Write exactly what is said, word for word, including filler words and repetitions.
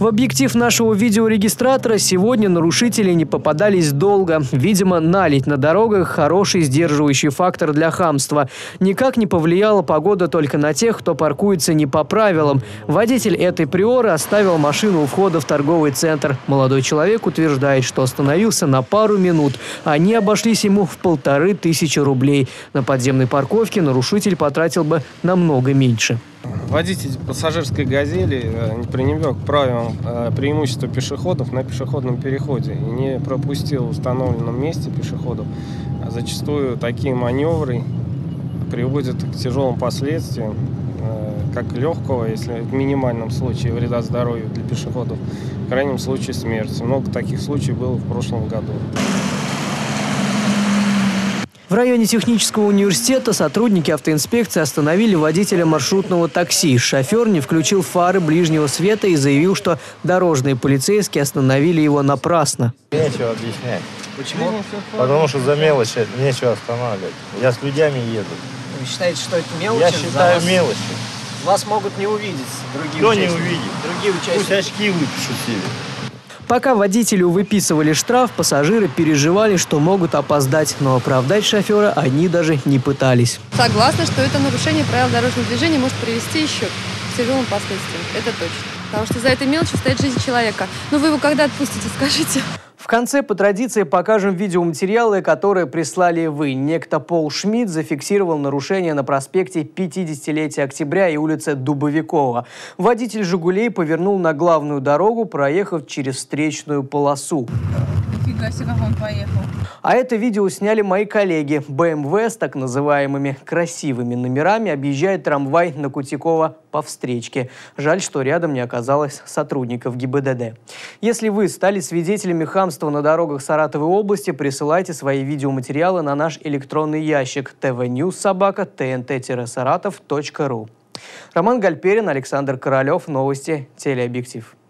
В объектив нашего видеорегистратора сегодня нарушители не попадались долго. Видимо, наледь на дорогах – хороший сдерживающий фактор для хамства. Никак не повлияла погода только на тех, кто паркуется не по правилам. Водитель этой приоры оставил машину у входа в торговый центр. Молодой человек утверждает, что остановился на пару минут. Они обошлись ему в полторы тысячи рублей. На подземной парковке нарушитель потратил бы намного меньше. Водитель пассажирской «Газели» не пренебрег правилам преимущества пешеходов на пешеходном переходе и не пропустил в установленном месте пешеходов. Зачастую такие маневры приводят к тяжелым последствиям, как легкого, если в минимальном случае вреда здоровью для пешеходов, в крайнем случае смерти. Много таких случаев было в прошлом году. В районе технического университета сотрудники автоинспекции остановили водителя маршрутного такси. Шофер не включил фары ближнего света и заявил, что дорожные полицейские остановили его напрасно. Нечего объяснять. Почему? Потому что за мелочь нечего останавливать. Я с людьми еду. Вы считаете, что это мелочи? Я считаю вас, мелочи. Вас могут не увидеть другие Кто участники. не увидит? Другие участники. Пусть очки выпишут себе. Пока водителю выписывали штраф, пассажиры переживали, что могут опоздать, но оправдать шофера они даже не пытались. Согласна, что это нарушение правил дорожного движения может привести еще к тяжелым последствиям. Это точно. Потому что за этой мелочью стоит жизнь человека. Но вы его когда отпустите, скажите? В конце по традиции покажем видеоматериалы, которые прислали вы. Некто Пол Шмидт зафиксировал нарушение на проспекте пятидесятилетия Октября и улице Дубовикова. Водитель «Жигулей» повернул на главную дорогу, проехав через встречную полосу. Нифига себе, как он поехал. А это видео сняли мои коллеги. бэ эм вэ с так называемыми красивыми номерами объезжает трамвай на Кутикова по встречке. Жаль, что рядом не оказалось сотрудников гэ и бэ дэ дэ. Если вы стали свидетелями хамства на дорогах Саратовой области, присылайте свои видеоматериалы на наш электронный ящик тэ вэ ньюс собака тэ эн тэ саратов точка ру. Роман Гальперин, Александр Королев. Новости. Телеобъектив.